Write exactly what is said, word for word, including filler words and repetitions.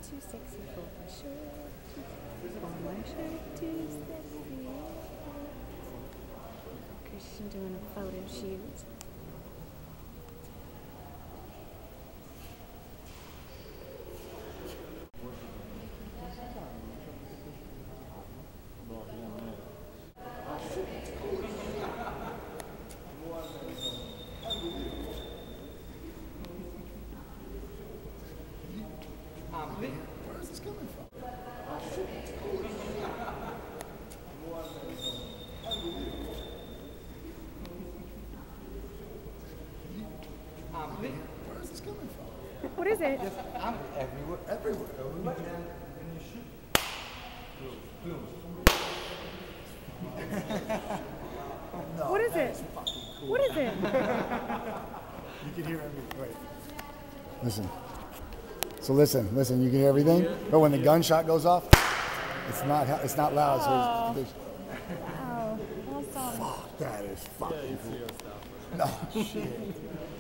too sexy for my shirt. Too sexy for my shirt. Too sexy. Christian doing a photo shoot. Where is this coming from? Where is this coming from? What is it? Yes, I'm everywhere. Everywhere. Everywhere. And when you shoot, boom. No, What is that it? is fucking cool. What is it? You can hear everything. Wait. Listen. So listen, listen. You can hear everything, but when the gunshot goes off, it's not. It's not loud. Oh. So it's, Wow. Awesome. fuck, that is fucking cool. No shit.